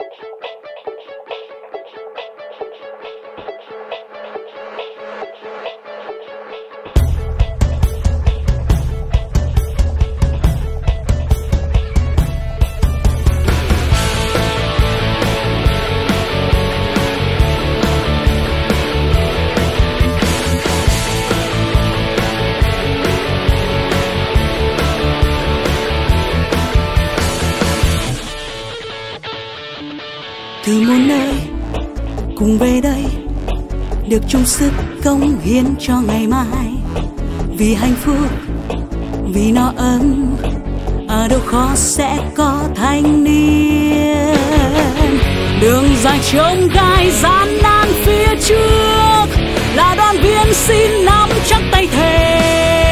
từ muôn nơi cùng về đây, được chung sức cống hiến cho ngày mai, vì hạnh phúc, vì no ấm, ở đâu khó sẽ có thanh niên. Đường dài chông gai gian nan phía trước, là đoàn viên xin nắm chắc tay thề.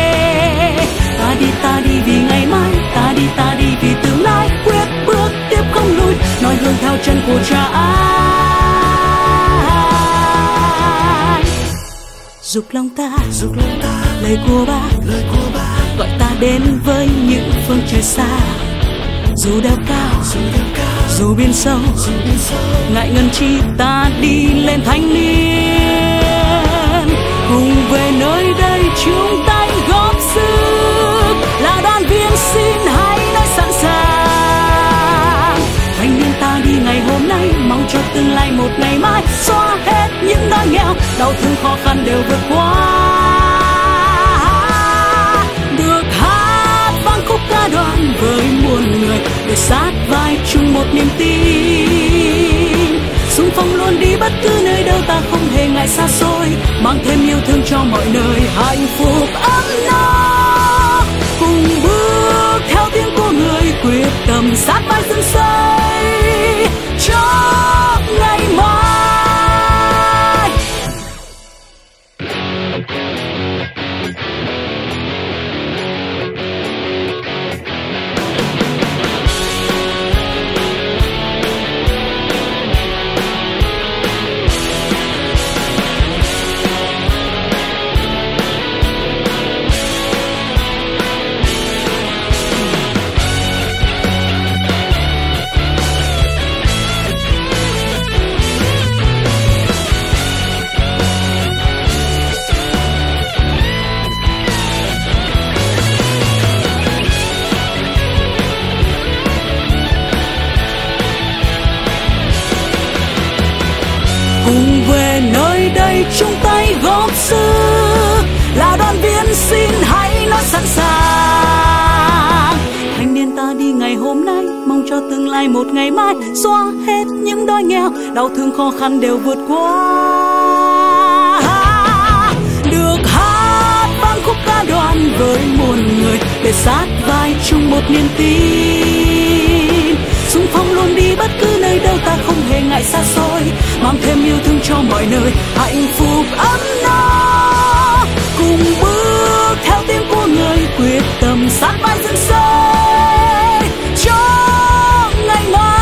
Ta đi vì ngày mai, ta đi vì tương lai, quyết bước tiếp không lùi, noi gương theo chân của cha anh. Dục lòng ta lời của bác gọi ta đến với những phương trời xa. Dù đeo cao dù biển sâu, ngại ngần chi ta đi lên thanh niên. Cùng về nơi đây chúng tay góp sức, là đoàn viên xin hãy nói sẵn sàng. Thanh niên ta đi ngày hôm nay, mong cho tương lai một ngày mai, xóa hết những đói nghèo, đau thương khó khăn đều vượt qua. Được hát vang khúc ca đoàn với muôn người, để sát vai chung một niềm tin. Xung phong luôn đi bất cứ nơi đâu, ta không hề ngại xa xôi, mang thêm yêu thương cho mọi nơi, hạnh phúc ấm no. Cùng bước theo tiếng của người, quyết tâm sát vai dựng xây cho ngày mai. Cùng về nơi đây chung tay góp sức, là đoàn viên xin hãy nói sẵn sàng. Thanh niên ta đi ngày hôm nay, mong cho tương lai một ngày mai, xóa hết những đói nghèo, đau thương khó khăn đều vượt qua. Được hát vang khúc ca đoàn với muôn người, để sát vai chung một niềm tin. Xung phong luôn đi bất cứ nơi đâu, ta không hề ngại xa xôi, mang thêm yêu thương cho mọi nơi, hạnh phúc ấm no. Cùng bước theo tiếng của người, quyết tâm sát vai dựng xây cho ngày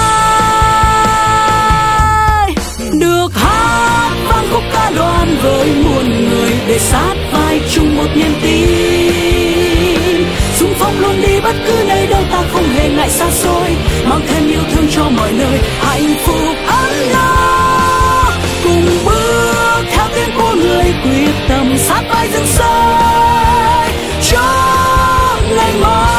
mai. Được hát vang khúc ca đoàn với muôn người, để sát vai chung một niềm tin. Xung phong luôn đi bất cứ nơi đâu, ta không hề ngại xa xôi, mang thêm yêu thương cho mọi nơi, hạnh phúc ấm no. Cùng bước theo tiếng của người, quyết tâm sát vai dựng xây cho ngày mai.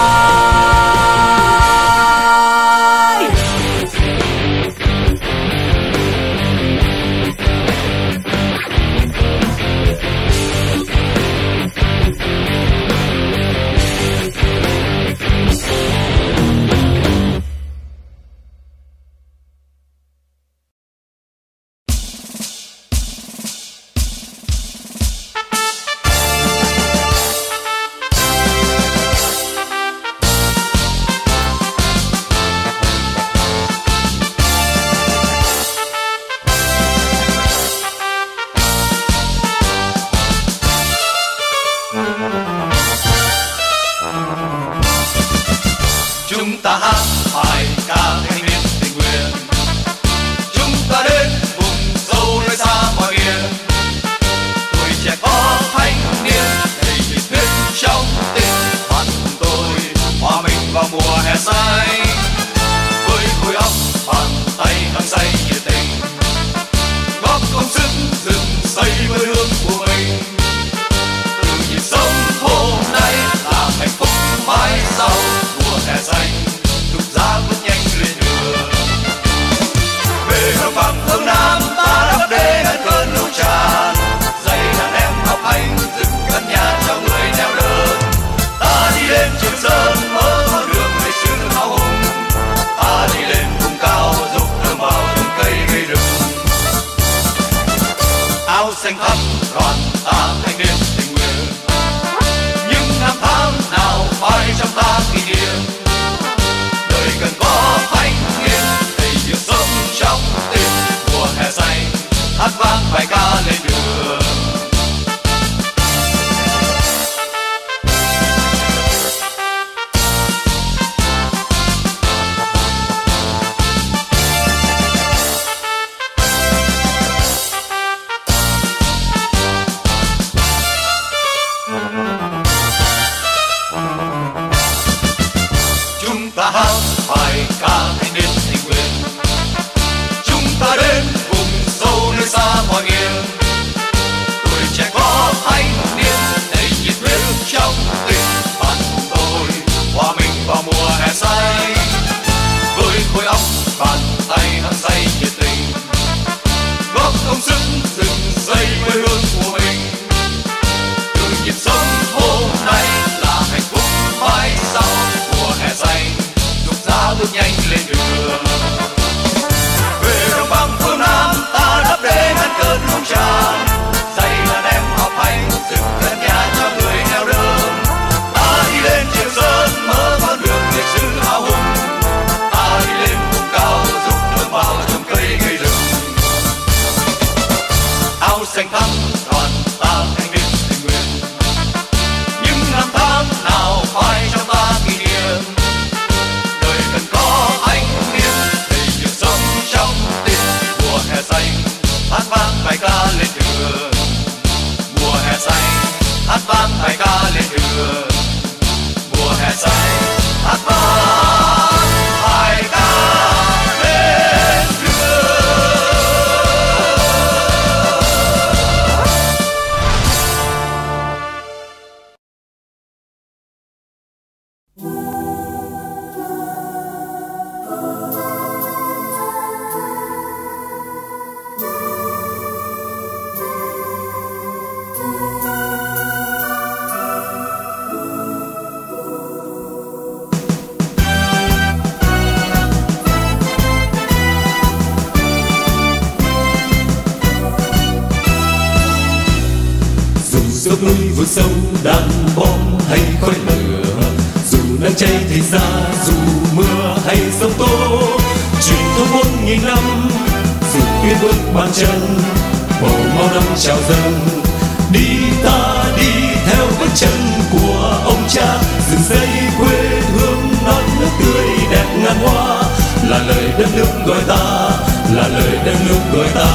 dốc núi vượt sâu đàn bom hay khói lửa, dù nắng cháy thì ra, dù mưa hay sóng tố, truyền thống 4000 năm, dù tuyết bước bàn chân, màu máu năm trào dâng. Đi ta đi theo bước chân của ông cha, rừng xây quê hương non nước tươi đẹp ngàn hoa, là lời đất nước gọi ta, là lời đất nước gọi ta.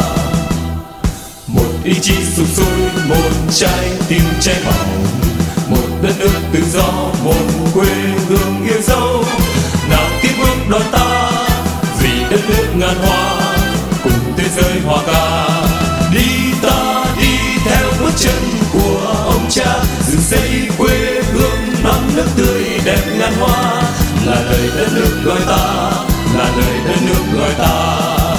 Một ý chí sục sôi, một trái tim cháy bỏng, một đất nước tự do, một quê hương yêu dấu. Nào tiếp bước đón ta, vì đất nước ngàn hoa, cùng thế giới hòa ca. Đi ta đi theo bước chân của ông cha, rừng xây quê hương non nước tươi đẹp ngàn hoa, là lời đất nước gọi ta, là lời đất nước gọi ta.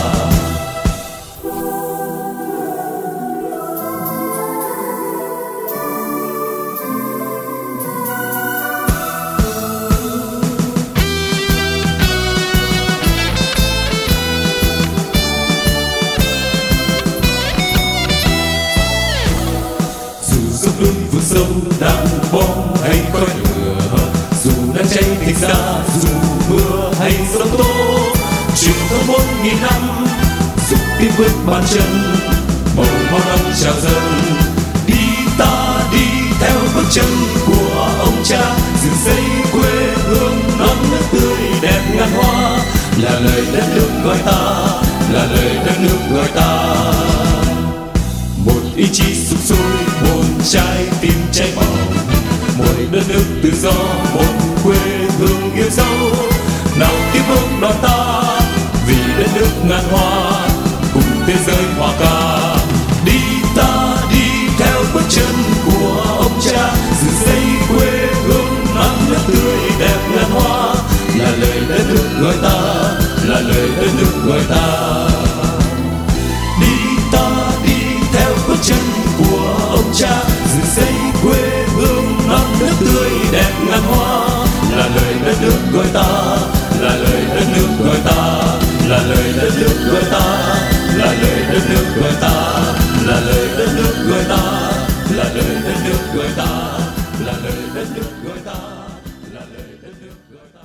Núi vượt sâu đạn bom hay khói lửa, dù nắng cháy thịt ra, dù mưa hay sóng tố, truyền thống 4000 năm, dù tiếp bước bàn chân, màu máu năm trào dâng. Đi ta đi theo bước chân của ông cha, rừng xây quê hương non nước tươi đẹp ngàn hoa, là lời đất nước gọi ta, là lời đất nước gọi ta. Một ý chí sục sôi, một trái tim cháy bỏng, một đất nước tự do, một quê hương yêu dấu. Nào tiếp bước đón ta, vì đất nước ngàn hoa, cùng thế giới hòa ca. Đi ta đi theo bước chân của ông cha, rừng xây quê hương non nước tươi đẹp ngàn hoa, là lời đất nước gọi ta, là lời đất nước gọi ta. Đi ta đi theo bước chân của ông cha, rừng xây quê hương non nước tươi đẹp ngàn hoa, là lời đất nước gọi ta, là lời đất nước gọi ta, là lời đất nước gọi ta, là lời đất nước gọi ta, là lời đất nước gọi ta, là lời đất nước gọi ta, là lời đất nước gọi ta, là lời đất nước gọi ta.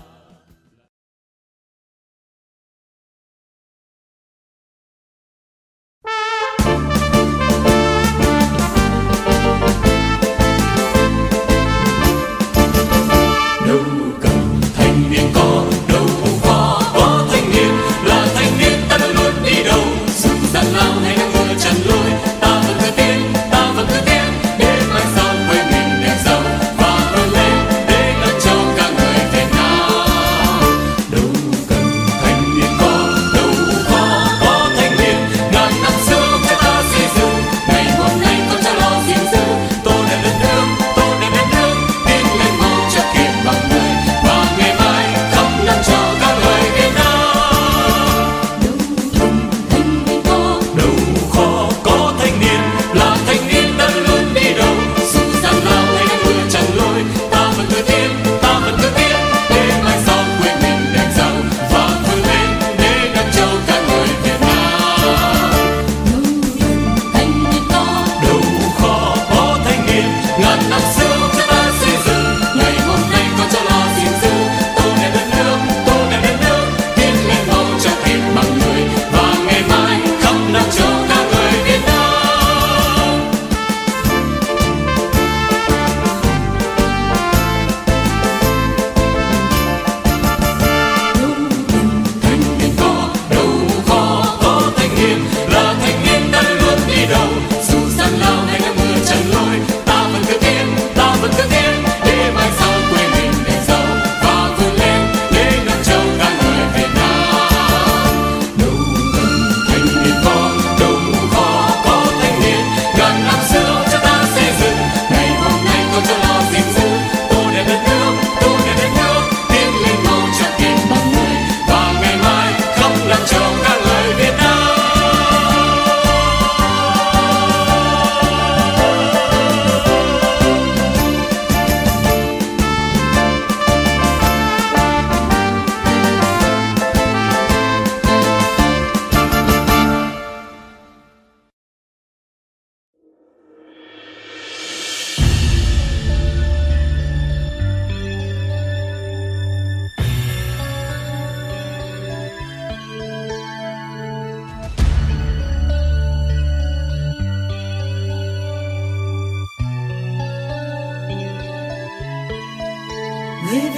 Đâu cần thanh niên có, đâu có thanh niên, là thanh niên ta luôn luôn đi đầu. Dù gian lao hay nắng mưa tràn lối, ta vẫn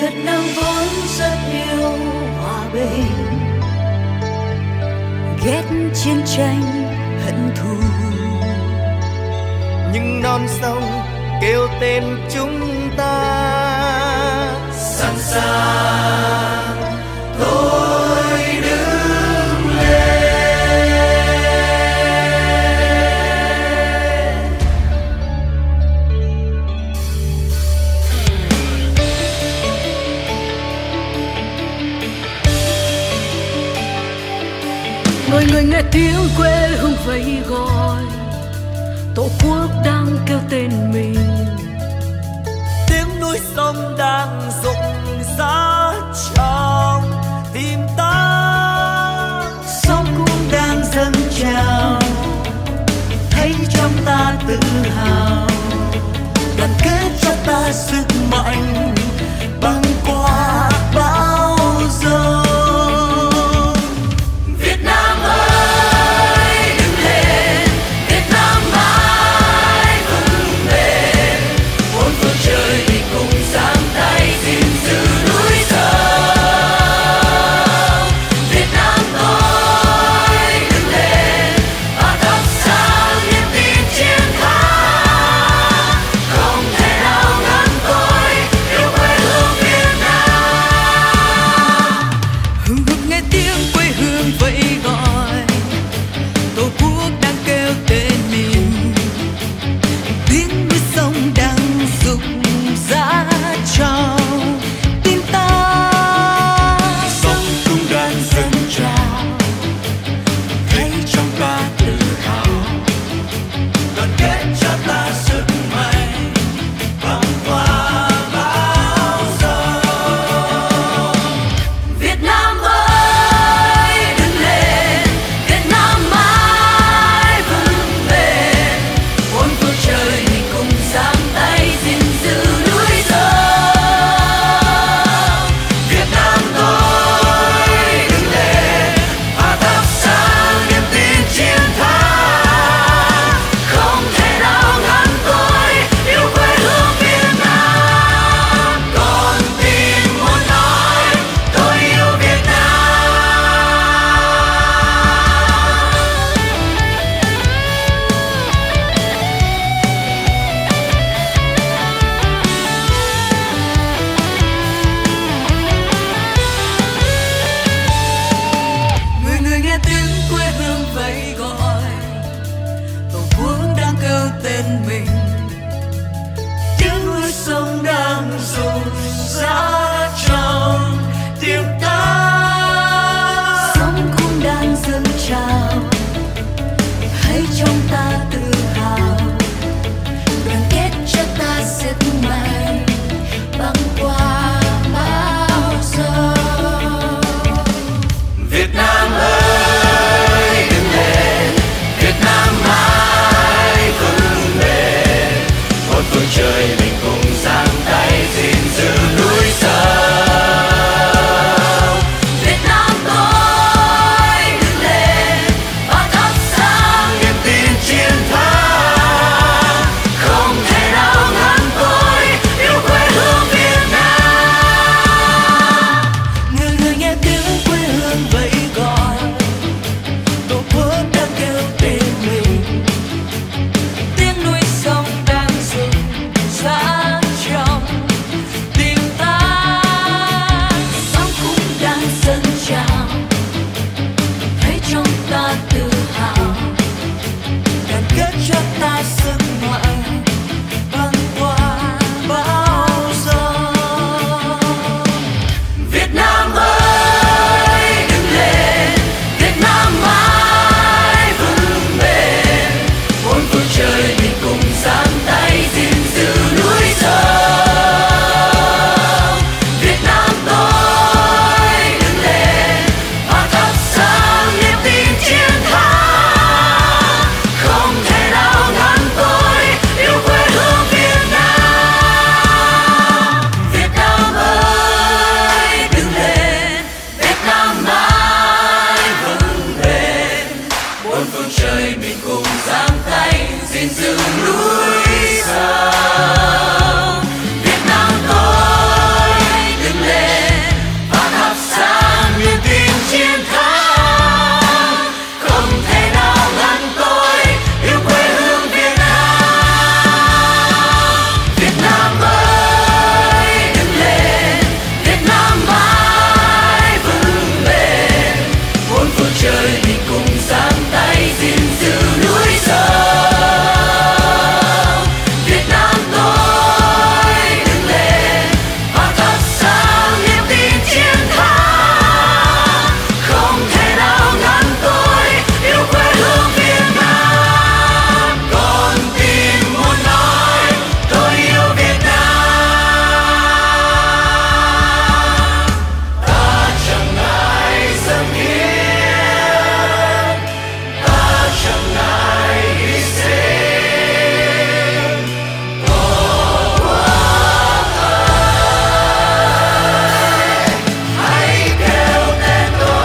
Việt Nam vốn rất yêu hòa bình, ghét chiến tranh hận thù, nhưng non sông kêu tên chúng ta sẵn sàng thôi đứng lên. người người nghe tiếng quê hương vẫy gọi, tổ quốc đang kêu tên mình, tiếng núi sông đang rụng rã trong tim ta, sóng cũng đang dâng trào, thấy trong ta tự hào, đoàn kết cho ta sức mạnh băng qua bão giông. Việt Nam ơi đứng lên, Việt Nam mãi vững bền, bốn phương trời thì cùng giang tay gìn giữ núi sông. Việt Nam ơi đứng lên và thắp sáng niềm tin chiến thắng, không thể nào ngăn tôi yêu trời mình cùng giang tay gìn giữ núi sông. Việt Nam tôi đứng lên và thắp sáng niềm tin chiến thắng. Không thể nào ngăn tôi yêu quê hương Việt Nam. Con tim muốn nói tôi yêu Việt Nam. Ta chẳng ngại dâng hiến, ta chẳng ngại hy sinh. Tổ quốc ơi, hãy kêu tên tôi.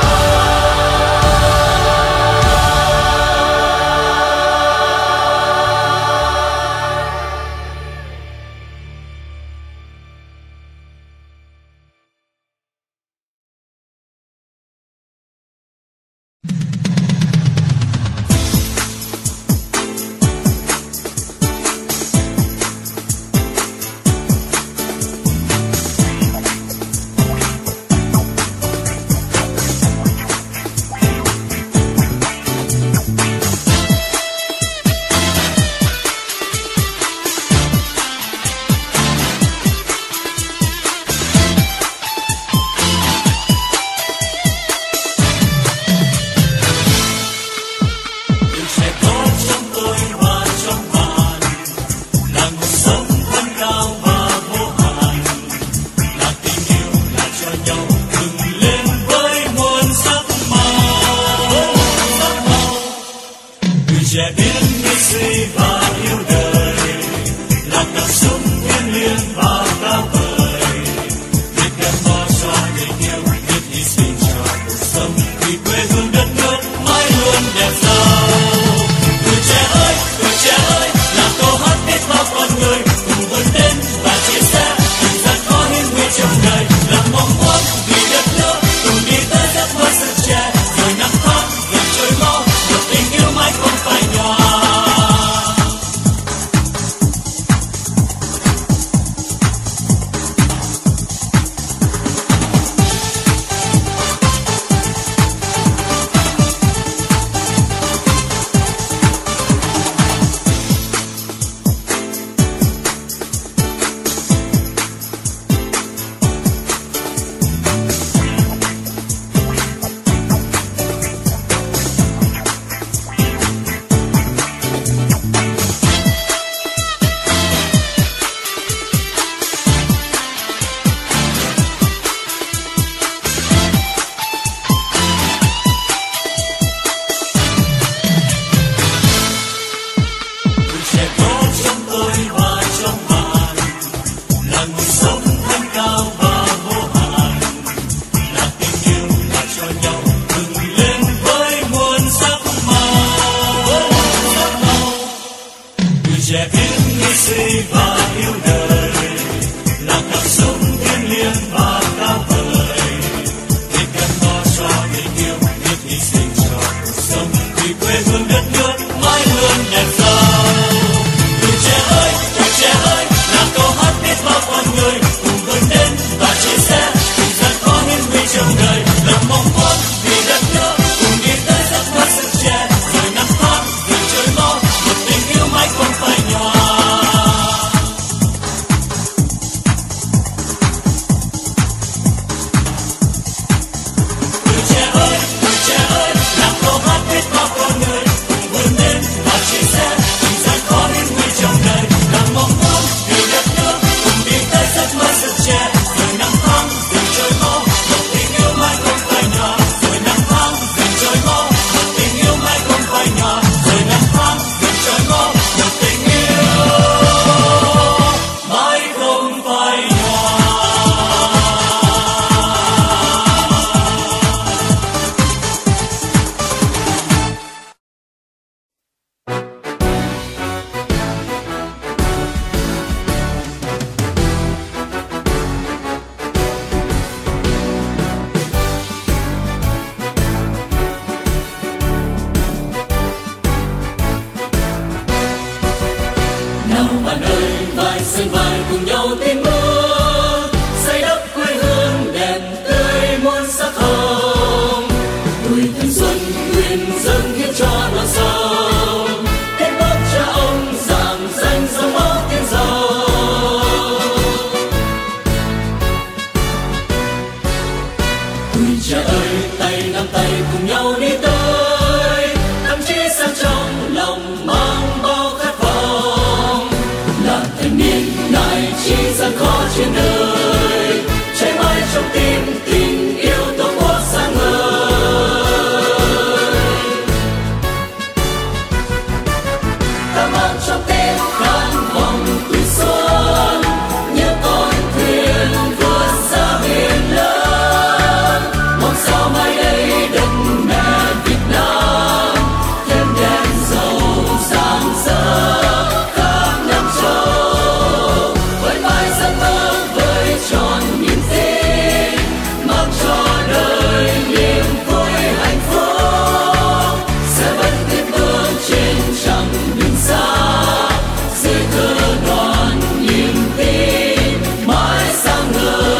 Tuổi trẻ có trong tôi và trong bạn là nguồn sống vươn cao và vô hạn, là tình yêu là cho nhau bừng lên với muôn sắc màu. Tuổi trẻ biết nghĩ suy và yêu đời là cảm xúc thiêng liêng và cao vời. Biết gắn bó cho tình yêu, biết hy sinh cho cuộc sống vì quê hương đất nước mãi luôn đẹp giàu. Tuổi trẻ ơi là câu hát biết bao con người cùng vươn lên và chia sẻ từng gian khó hiểm nguy trong đời, là mong muốn vì đất nước cùng đi tới giấc mơ sức trẻ. Rồi năm tháng dần trôi mau, một tình yêu mãi không phai nhòa. quyền dâng hiến cho non sông. Kết bước cha ông giảng danh dòng máu tiên dầu. Ôi cha ơi, tay nắm tay cùng nhau đi tới, tâm trí sáng trong lòng mang bao khát vọng. Là thanh niên ngài chi gian khó trên đời, cháy mãi trong tim tình yêu tổ quốc sáng ngời. Ta mang trong tim khát vọng tuổi xuân, như con thuyền vượt xa biển lớn. Mong sao mai đây đất mẹ Việt Nam thêm đèn dầu sáng rỡ khắp năm châu. Với mãi giấc mơ với tròn niềm tin, mang cho đời niềm vui hạnh phúc. Sẽ vẫn tiếp bước trên chặng đường xa, dưới cờ đoàn niềm tin mãi sáng ngời.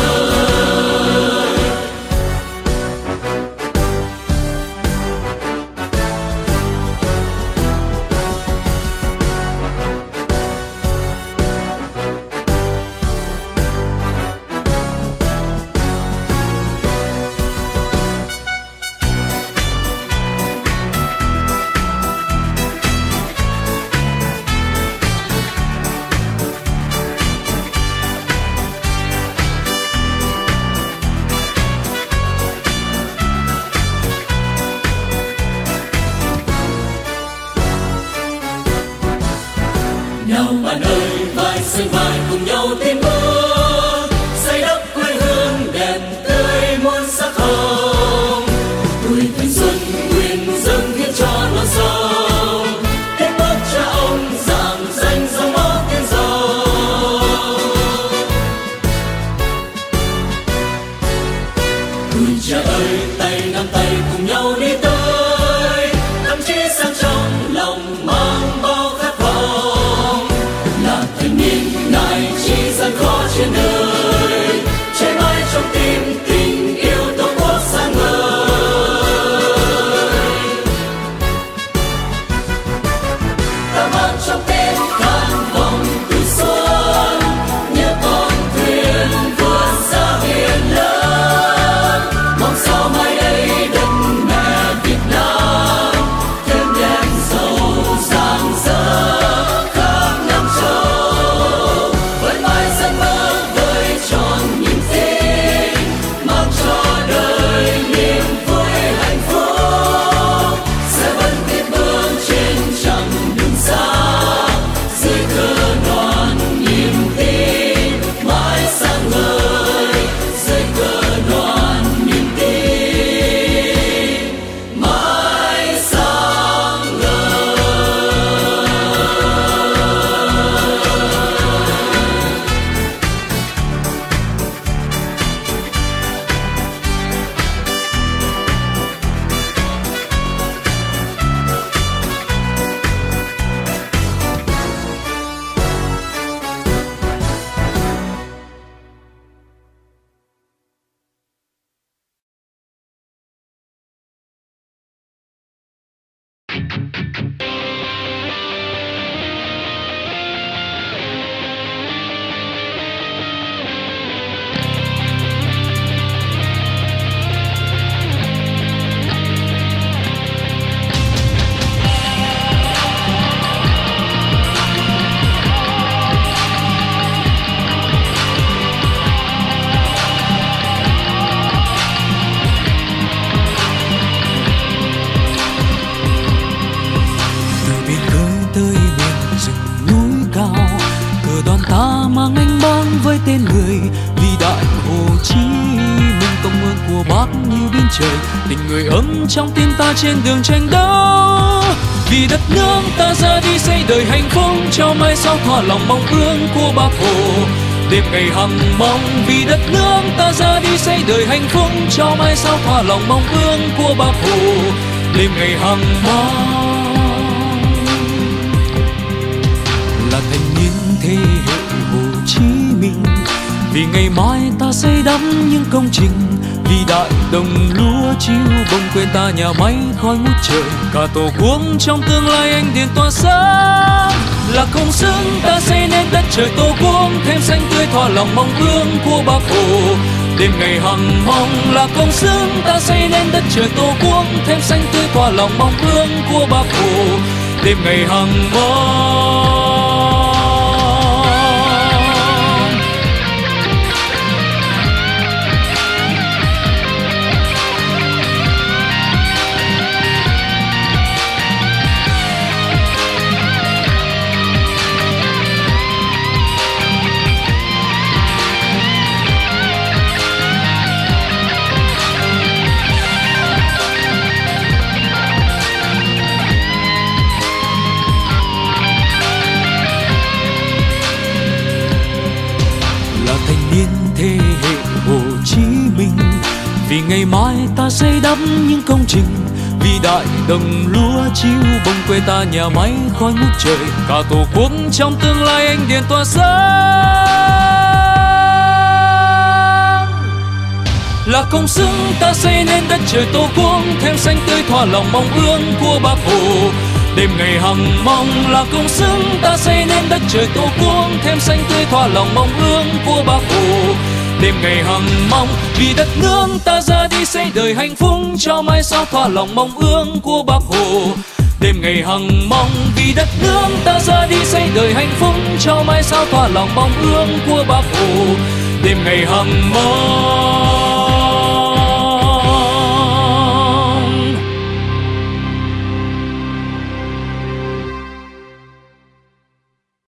Nào bạn ơi, vai sánh vai cùng nhau tiến bước, xây đắp quê hương đẹp tươi muôn sắc hồng. Tuổi thanh xuân nguyện dâng hiến cho non sông, kết bước cha ông giảng danh dòng máu tiên dầu. Tuổi cha ơi, tay nắm tay cùng nhau đi tới, tâm trí sáng trong lòng mang bao khát vọng. Là thanh niên ngài chi gian khó trên đời, cháy mãi trong tim tình yêu tổ quốc sáng ngời. Ta mang trong tim khát vọng tuổi xuân, như con thuyền vượt xa biển lớn. Mong sao mai đây đất mẹ Việt Nam thêm đèn dầu sáng rỡ khắp năm châu. Với mãi giấc mơ với tròn niềm tin, mang cho đời niềm vui hạnh phúc. Sẽ vẫn tiếp bước trên chặng đường xa, dưới cờ đoàn niềm tin mãi sáng ngời. Dưới cờ đoàn niềm tin mãi sáng ngời. mang anh mang với tên người vĩ đại Hồ Chí Minh. Công ơn của Bác như biển trời, tình người ấm trong tim ta trên đường tranh đấu. Vì đất nước ta ra đi xây đời hạnh phúc, cho mai sau thỏa lòng mong ước của Bác Hồ. Đêm ngày hằng mong vì đất nước ta ra đi xây đời hạnh phúc, cho mai sau thỏa lòng mong ước của Bác Hồ. Đêm ngày hằng mong là thanh niên thế hệ Hồ Chí Minh, vì ngày mai ta xây đắp những công trình, vì đại đồng lúa chiêu bông quên ta nhà máy khói ngút trời. Cả tổ quốc trong tương lai anh điện tỏa sáng, là công xứng ta xây nên đất trời tổ quốc thêm xanh tươi thỏa lòng mong ước của Bác Hồ. Đêm ngày hằng mong là công xứng ta xây nên đất trời tổ quốc thêm xanh tươi thỏa lòng mong ước của Bác Hồ. Đêm ngày hằng mong. Thế hệ Hồ Chí Minh, vì ngày mai ta xây đắp những công trình, vì đại đồng lúa chiêu bông quê ta nhà máy khói ngút trời. Cả tổ quốc trong tương lai anh điện tỏa sáng, là công xứng ta xây nên đất trời tổ quốc thêm xanh tươi thỏa lòng mong ước của Bác Hồ. Đêm ngày hằng mong là công xứng ta xây nên đất trời tổ quốc thêm xanh tươi thỏa lòng mong ước của Bác Hồ. Đêm ngày hằng mong vì đất nước ta ra đi xây đời hạnh phúc cho mai sau thỏa lòng mong ước của Bác Hồ. Đêm ngày hằng mong vì đất nước ta ra đi xây đời hạnh phúc cho mai sau thỏa lòng mong ước của Bác Hồ. Đêm ngày hằng mong.